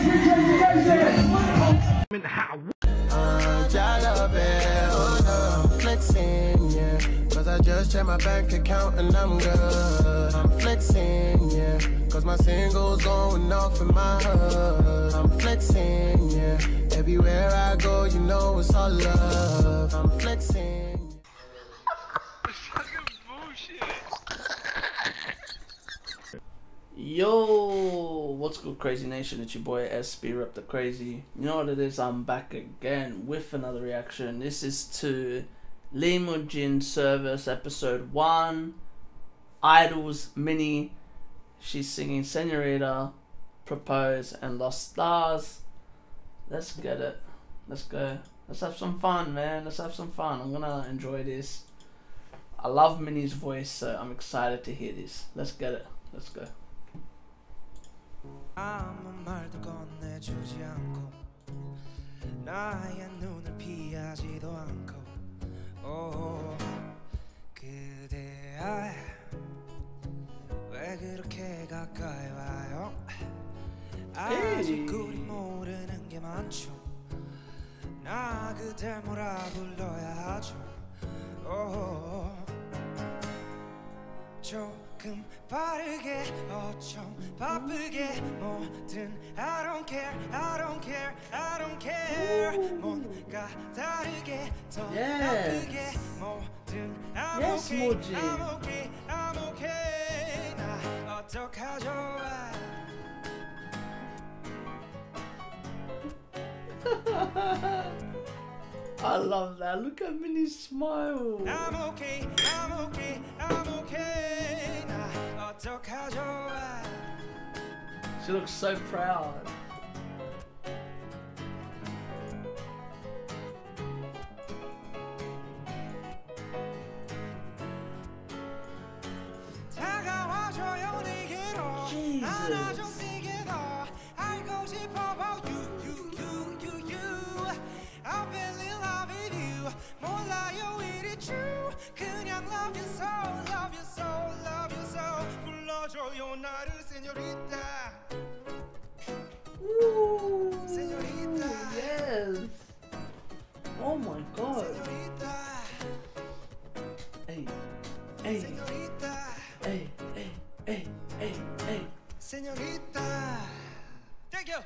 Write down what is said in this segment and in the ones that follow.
Flexing, yeah, cause I just checked my bank account and I'm good. I'm flexing, yeah, cause my singles going off in my hood. I'm flexing, yeah, everywhere I go, you know it's all love. I'm flexing. Yo, what's good, Crazy Nation? It's your boy SB Rep the Crazy. You know what it is? I'm back again with another reaction. This is to Lee Moon-jin Service episode 1, Idols Mini. She's singing Senorita, Propose, and Lost Stars. Let's get it. Let's go. Let's have some fun, man. Let's have some fun. I'm gonna enjoy this. I love Minnie's voice, so I'm excited to hear this. Let's get it. Let's go. 아무 말도 건네주지 않고 나의 눈을 피하지도 않고 오 그대야 왜 그렇게 가까이 와요 아직 우리 모르는 게 많죠 나 그댈 뭐라 불러야 하죠 오 조금 빠르게 어쩜 바쁘게 뭐든 I don't care I don't care I don't care 뭔가 다르게 더 바쁘게 뭐든 I'm okay I'm okay I'm okay 나 어떡하죠 I love that. Look at Minnie's smile. I'm okay, I'm okay, I'm okay. 나 어떡하죠? She looks so proud. 다가와줘요 내게로 안아줘 세게 더 알고 싶어 about you. I fell in love with you. 몰라요 it is true. 그냥 love you so, love you so, love you so. 불러줘요 나를 señorita. Señorita. Yes. Oh my God. Señorita. Hey, hey. Señorita. Hey, hey, hey, hey, hey. Señorita. Thank you.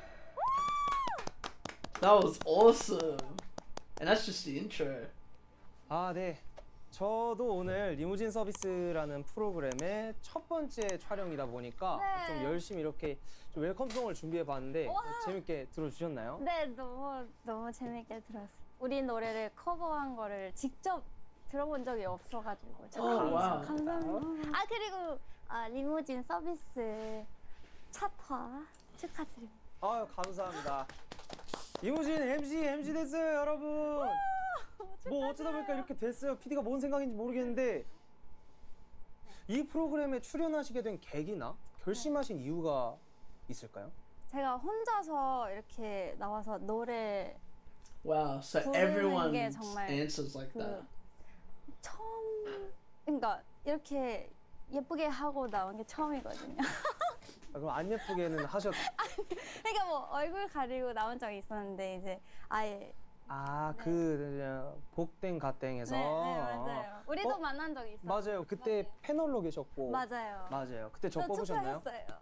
That was awesome. And that's just the intro. 아, 네. 저도 오늘 리무진 서비스라는 프로그램의 첫 번째 촬영이다 보니까 좀 열심히 이렇게 좀 웰컴송을 준비해 봤는데 재밌게 들어주셨나요? 네, 너무 재밌게 들었어요. 우리 노래를 커버한 거를 직접 들어본 적이 없어가지고 감사합니다. 아, 그리고 리무진 서비스 첫 화 축하드립니다. 아유, 감사합니다. 리무진 MC 됐어요, 여러분. 뭐 어쩌다 보니까 이렇게 됐어요. PD가 뭔 생각인지 모르겠는데 이 프로그램에 출연하시게 된 계기나 결심하신 이유가 있을까요? 제가 혼자서 이렇게 나와서 노래 Wow, so everyone answers like that. 처음, 그러니까 이렇게 예쁘게 하고 나온 게 처음이거든요. 아, 그럼 안 예쁘게는 하셨... 그러니까 뭐 얼굴 가리고 나온 적이 있었는데 이제 아예 그 복땡 갓땡에서 네, 맞아요. 우리도 만난 적이 있어요. 맞아요. 그때 패널로 계셨고 맞아요. 그때 저 뽑으셨나요?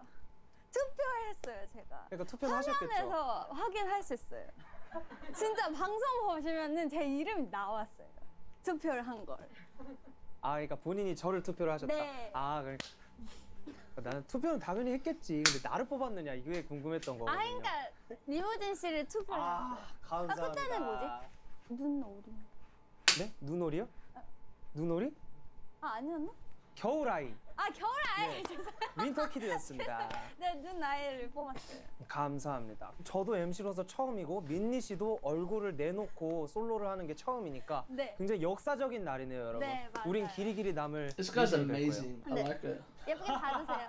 투표했어요 제가. 그러니까 투표를 하셨겠죠. 화면에서 확인할 수 있어요. 진짜 방송 보시면은 제 이름이 나왔어요. 투표를 한 걸. 아, 그러니까 본인이 저를 투표를 하셨다. 네. 아, 그러니까 나는 투표는 당연히 했겠지. 근데 나를 뽑았느냐 이게 궁금했던 거거든요. 그러니까 리무진 씨를 투표했어요. 감사합니다. 그때는 뭐지? 눈오리. 네? 눈오리요? 눈오리? 아니었나? 겨울아이. 겨울아이. 네. 윈터키드였습니다. 네, 눈아이를 뽑았어요. 감사합니다. 저도 MC로서 처음이고 민니 씨도 얼굴을 내놓고 솔로를 하는 게 처음이니까 굉장히 역사적인 날이네요, 여러분. 네, 맞아요. 우린 길이 남을. This guy's amazing. I like it. 예쁘게 받으세요.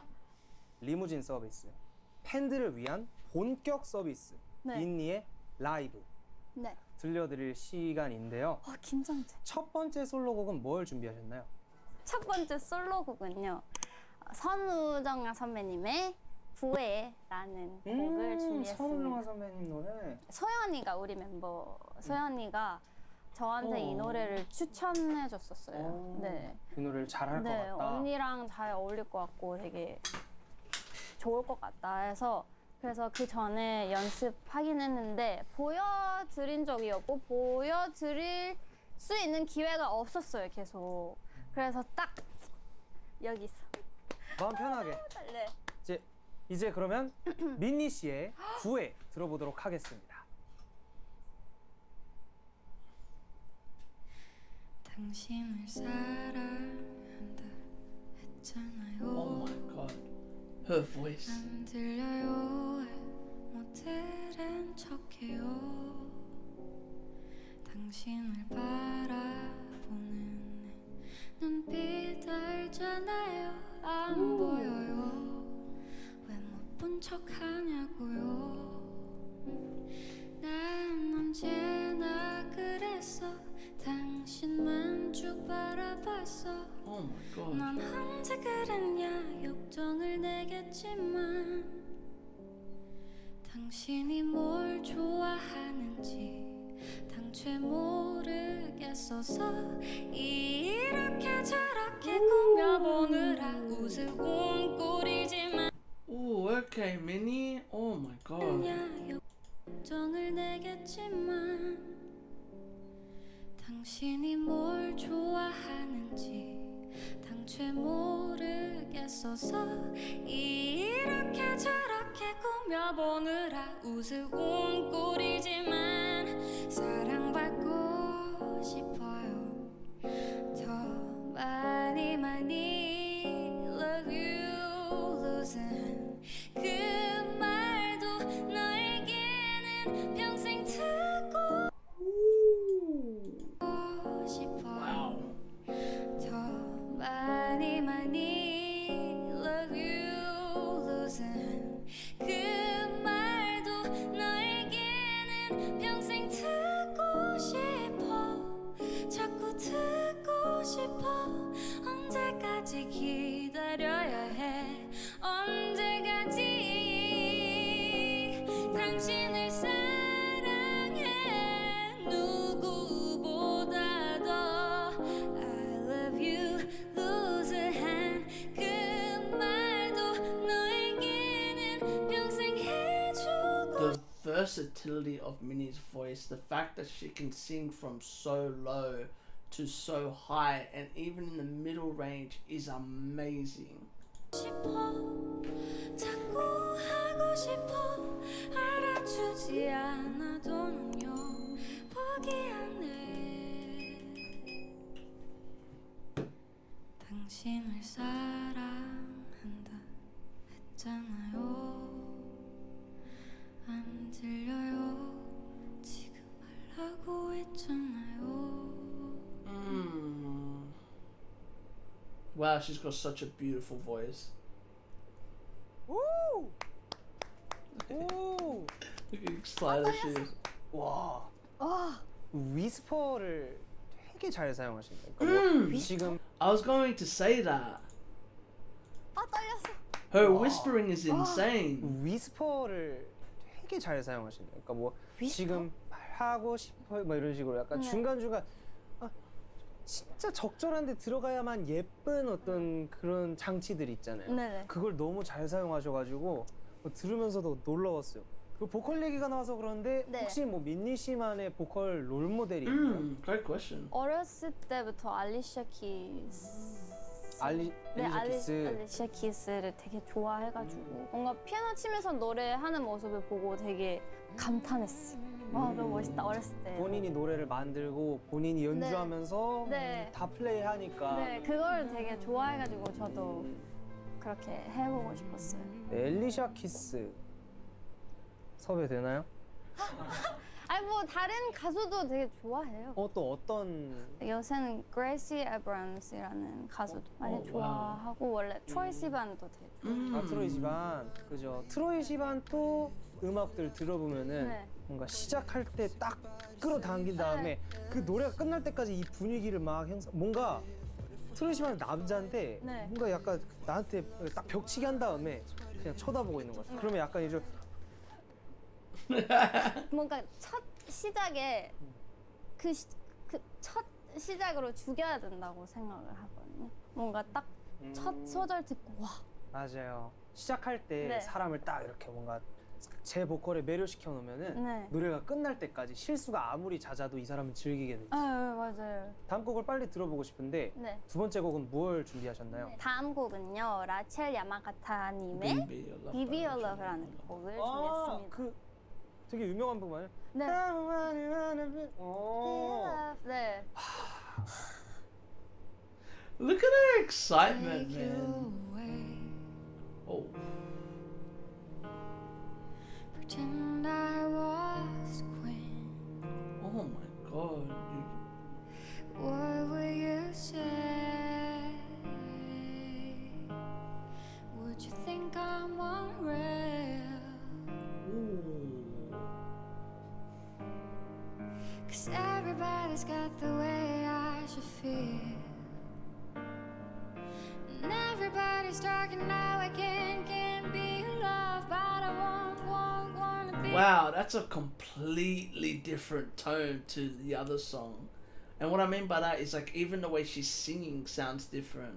리무진 서비스. 팬들을 위한 본격 서비스. 민니의 라이브. 들려드릴 시간인데요. 긴장돼. 첫 번째 솔로곡은 뭘 준비하셨나요? 첫 번째 솔로곡은요. 선우정 선배님의 구애라는 곡을 준비했습니다. 선우정아 선배님 노래. 소연이가 우리 멤버 소연이가 저한테 이 노래를 추천해줬었어요. 네. 이 노래를 잘할 것 네, 같다. 언니랑 잘 어울릴 것 같고 되게 좋을 것 같다 해서 그래서 그 전에 연습하긴 했는데 보여드린 적이 없고 보여드릴 수 있는 기회가 없었어요 계속. 그래서 딱 여기서 마음 편하게. 네. 이제 그러면 민니 씨의 구애 들어보도록 하겠습니다. 당신을 사랑한다 했잖아요. Oh my god. Her voice. 안 들려요 왜 못 들은 척해요. 당신을 바라보는 내 눈빛 알잖아요. 안 보여요 왜 못 본 척하냐고요. 난 언제나 그랬어. 당신만 쭉 바라봤어. Oh my god. 넌 언제 그랬냐 역정을 내겠지만 당신이 뭘 좋아하는지 당최 모르겠어서 이렇게 저렇게 꾸며보느라 웃을 온 꼴이지만 Oh, okay, Minnie. Oh my god. 역정을 내겠지만 당신이 뭘 좋아하는지 당최 모르겠어서 이렇게 저렇게 꾸며보느라 웃을 온 꼴이지만 사랑받고 싶어요. 더 많이 love you losing 그 말도 너에게는 평생 듣고 싶어요. 더 많이 love you losing 그 말도 너에게는 평생 듣고 싶어. 자꾸 듣고 싶어. 언제까지 기다려야 해. 언제까지 당신을 사랑해. 누구보다도 I love you losing 그 말도 너에게는 평생 해주고. The versatility of Minnie's voice, the fact that she can sing from so low to so high and even in the middle range is amazing. 싶어. 자꾸 하고 싶어. 알아주지 않아도는요 포기하네. 당신을 사랑한다 했잖아요. 안 들려요 지금 말라고 했잖아요. Wow, she's got such a beautiful voice. 오! 오! Look how excited she is. 와. 아, 위스퍼를 되게 잘 사용하신다. 그러니까 뭐 지금 I was going to say that. 떨렸어. Her whispering is insane. 위스퍼를 되게 잘 사용하신다. 그러니까 뭐 위스퍼? 지금 하고 싶어 뭐 이런 식으로 약간 네. 중간중간 진짜 적절한데 들어가야만 예쁜 어떤 그런 장치들 있잖아요. 네네. 그걸 너무 잘 사용하셔가지고 뭐 들으면서도 놀라웠어요. 그 보컬 얘기가 나와서 그런데 네. 혹시 뭐 민니 씨만의 보컬 롤 모델이 있나요? Great question. 어렸을 때부터 알리샤 키스. 네, 알리샤 키스. 알리샤 키스를 되게 좋아해가지고 뭔가 피아노 치면서 노래하는 모습을 보고 되게 감탄했어요. 와, 너무 멋있다. 어렸을 때. 본인이 노래를 만들고 본인이 연주하면서 네. 다 플레이하니까 네, 그걸 되게 좋아해가지고 저도 그렇게 해보고 싶었어요. 네, 엘리샤 키스 섭외되나요? 아니 뭐 다른 가수도 되게 좋아해요. 또 어떤 요새는 그레이시 에브람스라는 가수도 많이 좋아하고 원래 트로이 시반도 되게 좋아해요. 트로이 시반 그죠? 트로이 시반 또 음악들 들어보면은 네. 뭔가 시작할 때 딱 끌어당긴 다음에 그 노래가 끝날 때까지 이 분위기를 막 뭔가 트로이 시반은 남자인데 네. 뭔가 약간 나한테 딱 벽치기 한 다음에 그냥 쳐다보고 있는 것 같아요. 그러면 약간 이제 뭔가 첫 시작에 그 첫 시작으로 죽여야 된다고 생각을 하거든요. 뭔가 딱 첫 소절 듣고 와. 맞아요. 시작할 때 네. 사람을 딱 이렇게 뭔가 제 보컬에 매료시켜 놓으면은 네. 노래가 끝날 때까지 실수가 아무리 잦아도 이 사람은 즐기게 되죠. 맞아요. 다음 곡을 빨리 들어보고 싶은데 네. 두 번째 곡은 뭘 준비하셨나요? 다음 곡은요. 라첼 야마가타님의 Be Your Love라는 곡을 준비했습니다. 그 되게 유명한 부분 아니에요? 네. 네. Look at her excitement, man. Oh. Pretend I was queen. Oh my god, dude. What will you say? Would you think I'm unreal? Ooh. 'Cause everybody's got the way I should feel. And everybody's talking now, I can't be loved, but I wanna be. Wow, that's a completely different tone to the other song. And what I mean by that is like even the way she's singing sounds different.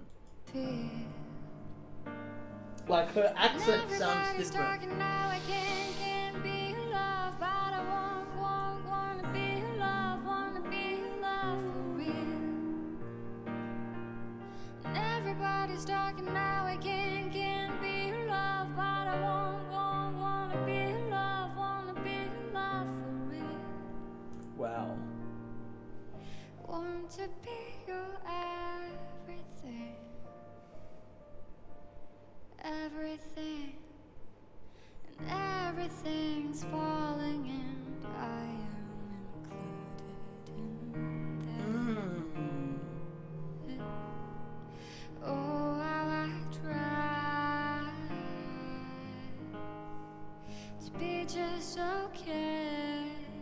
Like her accent sounds Everybody's different. talking now, I can't be loved, but I wanna be loved for real. And everybody's talking now, I can't be loved, but I wanna be loved for real. Wow. Want to be your everything, everything, and everything's falling, and I am included in that. Oh, how I try to be just okay.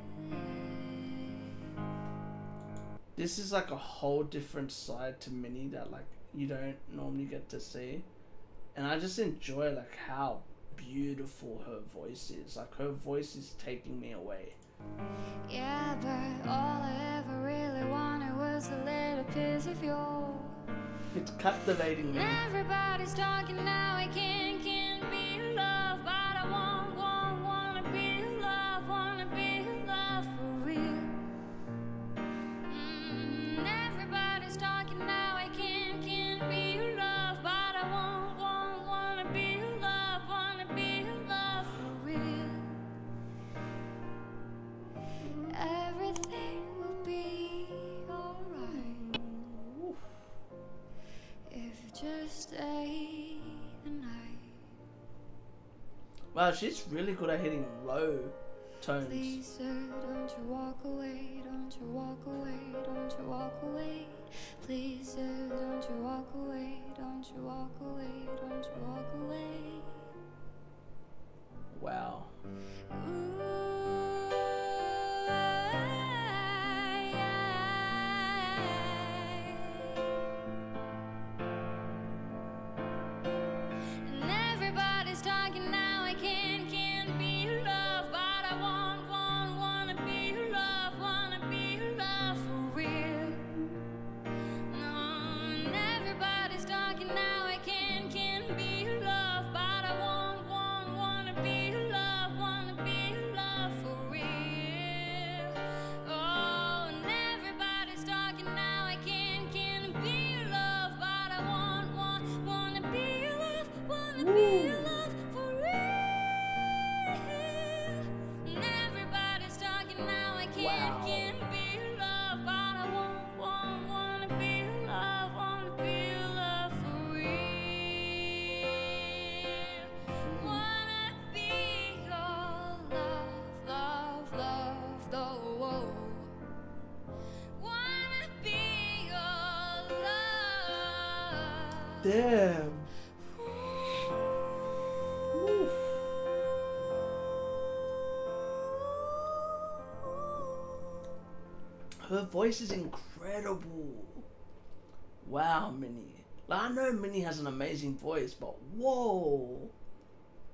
This is like a whole different side to Minnie that like you don't normally get to see. And I just enjoy like how beautiful her voice is. Like her voice is taking me away. Yeah, but all I ever really wanted was a little piece of you. It's captivating me. Everybody's talking now, I can't be loved, but I wanna be loved for real. Everybody's talking now, I can't be loved, but I wanna be loved for real. Everything will be alright if you just stay the night. Wow, she's really good at hitting low tones. Please, sir, don't you walk away, don't you walk away, don't you walk away. Please, sir, don't you walk away, don't you walk away, don't you walk away. Wow. And everybody's talking now, I can't be loved, but I wanna be loved for real. No, and everybody's talking now, I can't be loved, but I wanna be loved for real. Oh, and everybody's talking now, I can't be loved, but I wanna be loved for real. And everybody's talking now, I can't be loved, but I wanna be loved for real. Wanna be your love, though. Wanna be your love. Damn. Her voice is incredible. Wow, Minnie. Like, I know Minnie has an amazing voice, but whoa.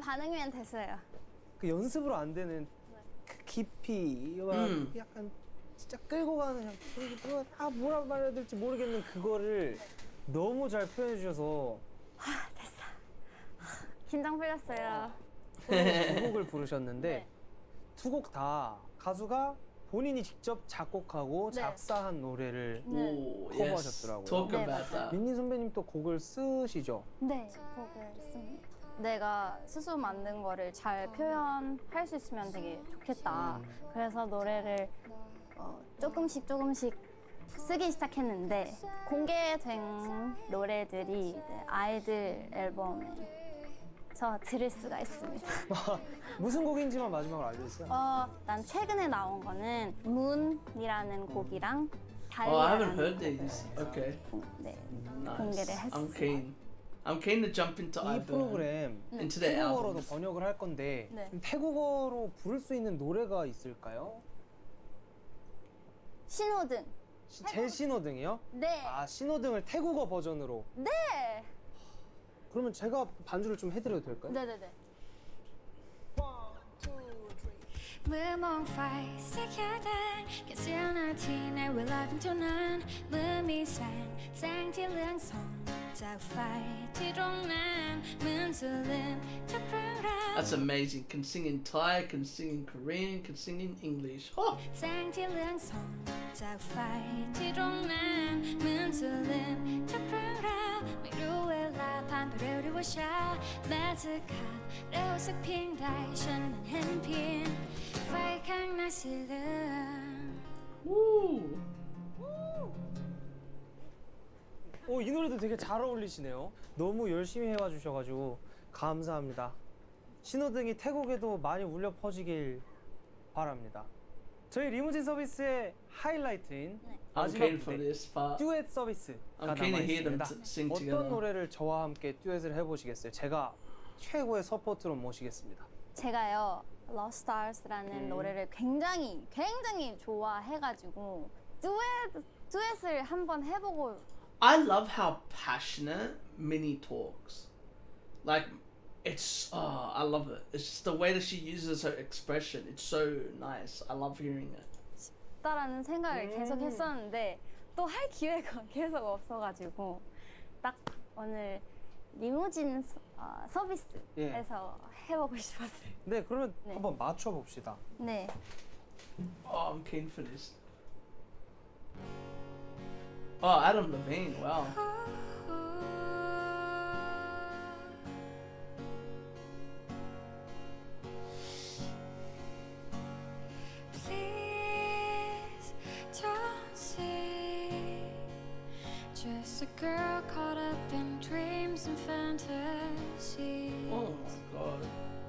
반응이면 됐어요. 그 연습으로 안 되는 그 깊이 약간 진짜 끌고 가는 그냥 그리고 뭐라 말해야 될지 모르겠는 그거를 너무 잘 표현해 주셔서 됐어. 긴장 풀렸어요. 오늘 두 곡을 부르셨는데 네. 두 곡 다 가수가 본인이 직접 작곡하고 네. 작사한 노래를 네. Ooh, yes. 커버하셨더라고요. Talk 네, about that. 민니 선배님 또 곡을 쓰시죠? 네, 곡을 씁니다. 내가 스스로 만든 거를 잘 표현할 수 있으면 되게 좋겠다. 그래서 노래를 조금씩 쓰기 시작했는데 공개된 노래들이 이제 아이들 앨범에서 들을 수가 있습니다. 무슨 곡인지만 마지막으로 알려주세요. 난 최근에 나온 거는 문이라는 곡이랑 Oh, I haven't 달리라는 heard 곡을 these. Okay. 네, Nice. 공개를 I'm 했어요. keen. I'm keen to jump into 이 iBurn. 프로그램 Into their 태국어로도 albums. 번역을 할 건데 네. 태국어로 부를 수 있는 노래가 있을까요? 신호등. 제 신호등이요? 네. 아 신호등을 태국어 버전으로. 네. 그러면 제가 반주를 좀 해드려도 될까요? 네네네. เมื่อมองไฟสีเขียวแดงแค่เสี้ยวนาทีในเวลาเพียงเท่านั้นเมื่อมีแสงที่เลืองส่องจากไฟที่ตรงนั้นเหมือนจะลืมทุกเรื่องราว That's amazing. Can sing in Thai, can sing in Korean, can sing in English. Oh, แสงที่เลืองส่องจากไฟที่ตรงนั้นเหมือนจะลืมทุกเรื่องราวไม่รู้เวลาผ่านไปเร็วหรือว่าช้าแม้จะขาดเร็วสักเพียงใดฉันนั้นเห็นเพียงไฟข้างหน้าสีเหลือง woo. 이 노래도 되게 잘 어울리시네요. 너무 열심히 해와 주셔가지고 감사합니다. 신호등이 태국에도 많이 울려 퍼지길 바랍니다. 저희 리무진 서비스의 하이라이트인 네. I'm 마지막 keen for 무대 this part. 듀엣 서비스가 I'm keen to hear them 남아있습니다. sing 어떤 together. 노래를 저와 함께 듀엣을 해보시겠어요? 제가 최고의 서포트로 모시겠습니다. 제가요 Lost Stars라는 노래를 굉장히 좋아해가지고 듀엣을 한번 해보고. I love how passionate Minnie talks. Like, it's, I love it. It's just the way that she uses her expression. It's so nice. I love hearing it. 싶다라는 생각을 계속 했었는데 또 할 기회가 계속 없어가지고 딱 오늘 리무진 서비스에서 해보고 싶었어요. 네, 그러면 네. 한번 맞춰봅시다. 네. Oh, I'm keen for this. Oh, Adam Levine. Wow. Please don't say just a girl caught up in dreams and fantasies. Oh my god.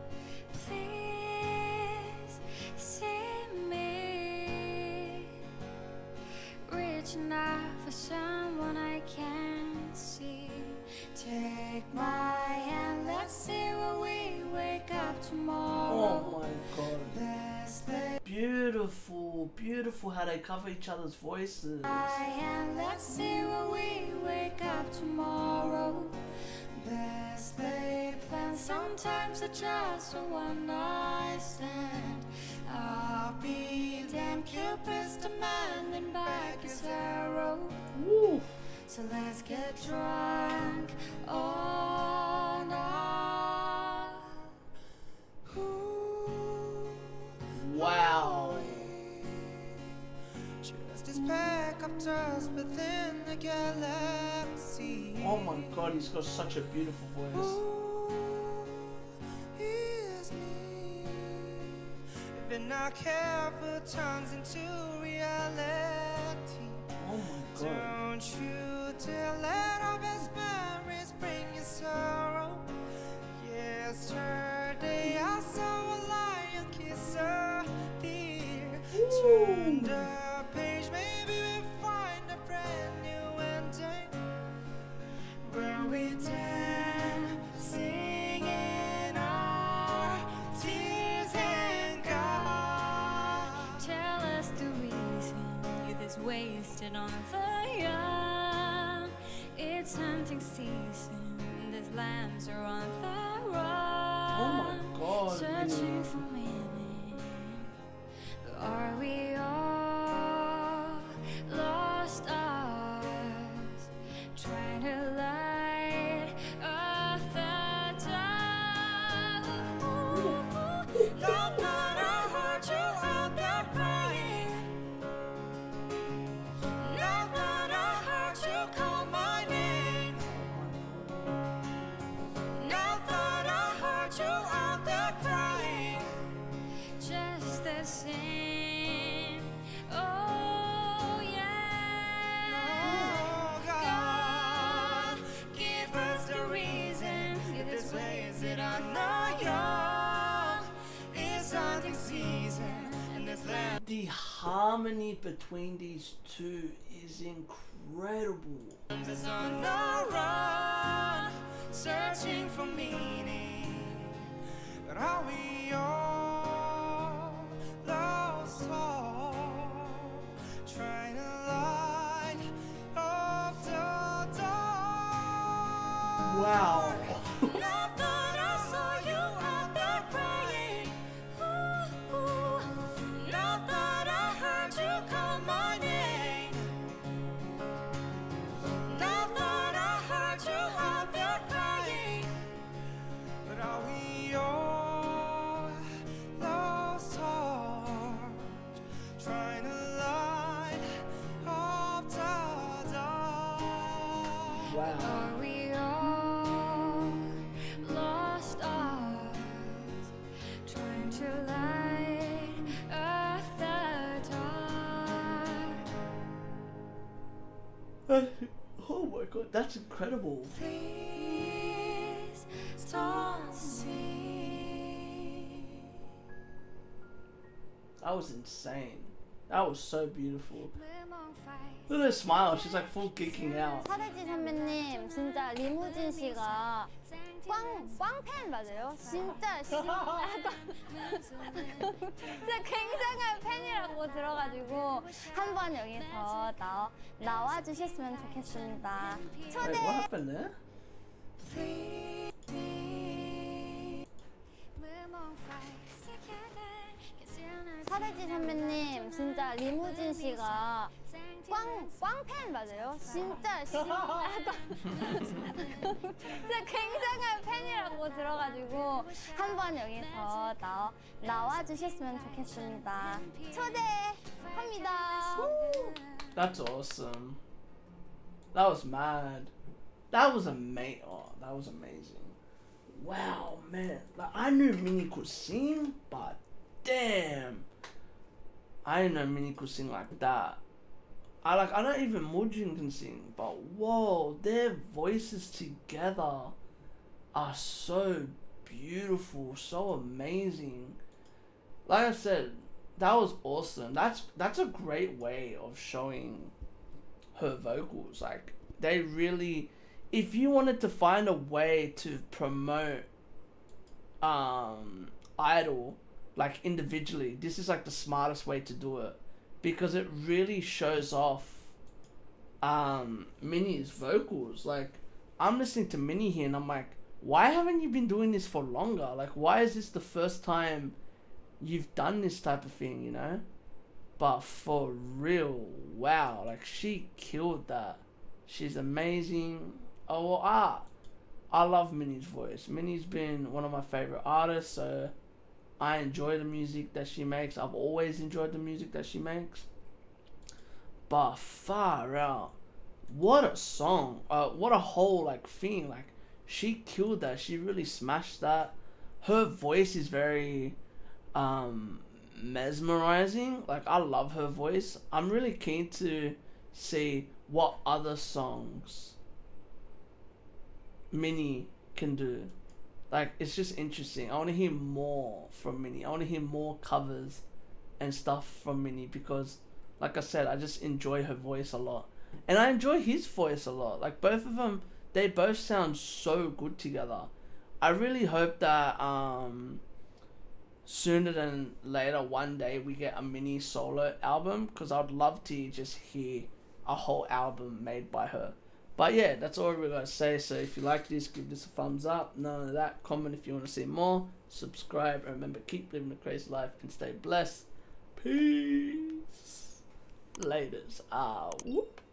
Please see me reaching out for someone I can't see. Take my hand, let's see where we wake up tomorrow. Oh my god. Let's lay Beautiful, beautiful how they cover each other's voices. my hand, let's see where we wake up tomorrow. Let's lay plans, sometimes it's just a one night stand. I'll be damn Cupid's demanding back his arrow. Woo. So let's get drunk all night. Ooh, Wow. just as back up dust within the galaxy. Oh my god, he's got such a beautiful voice. Ooh, here's me. Even our careful turns into reality. Oh my god. Don't you dare let our best memories bring you sorrow. Yesterday I saw a lion kiss a deer. Turn the page, maybe we find a brand new ending. Where we dance, singing our tears and God. Tell us the reason youth is wasted on the young. It's hunting season, these lambs are on the run. my god. searching for meaning. But are we all lost stars trying to light up the dark? Love that I heard you out there crying. Now that I heard you call my name. Now that I heard you out there crying, just the same. Oh yeah. Oh God, give us the reason. This way is it on the young? It's hunting season, and this land. The harmony between these two is incredible. Is on the run, searching for meaning. But are we all lost souls trying to light up the dark? Wow. Now that I saw you out there crying, ooh, now that I heard you call my name, now that I heard you out there crying, but are we all lost hearts trying to light up the dark? Wow. Are we all lost stars trying to light up the dark? Oh my god, that's incredible. Please stop see. That was insane. That was so beautiful. Lemon face. Look at her smile, she's like full geeking out. 사대지 선배님 진짜 리무진 씨가 꽝팬 맞아요? 진짜 진짜 굉장한 팬이라고 들어가지고 한번 여기서 나와 주셨으면 좋겠습니다. Wait, 초대. what happened there? Lemon face. 사대지 선배님 진짜 리무진 씨가 꽝팬 맞아요? 진짜 굉장한 팬이라고 들어가지고 한번 여기서 나와 주셨으면 좋겠습니다. 초대합니다. That's awesome. That was mad. That was amazing. Oh, that was amazing. Wow, man. Like, I knew Minnie could sing, but damn. I didn't know Minnie could sing like that. I don't even Mujin can sing, but whoa, their voices together are so beautiful, so amazing. Like I said, that was awesome. That's a great way of showing her vocals. Like, they really, if you wanted to find a way to promote Idol like individually, this is like the smartest way to do it, because it really shows off Minnie's vocals. Like, I'm listening to Minnie here and I'm like, why haven't you been doing this for longer? Like, why is this the first time you've done this type of thing, you know? But for real, wow, like, she killed that. She's amazing. Oh, well, I love Minnie's voice. Minnie's been one of my favorite artists, so I enjoy the music that she makes. I've always enjoyed the music that she makes. But far out, what a song. What a whole like thing. Like, she killed that. She really smashed that. Her voice is very mesmerizing. Like, I love her voice. I'm really keen to see what other songs Minnie can do. Like, it's just interesting. I want to hear more from Minnie. I want to hear more covers and stuff from Minnie, because, like I said, I just enjoy her voice a lot. And I enjoy his voice a lot. Like, both of them, they both sound so good together. I really hope that sooner than later, one day, we get a Minnie solo album, because I'd love to just hear a whole album made by her. But yeah, that's all we gotta say. So if you like this, give this a thumbs up. None of that. Comment if you want to see more. Subscribe. And remember, keep living a crazy life and stay blessed. Peace. Laters. Whoop.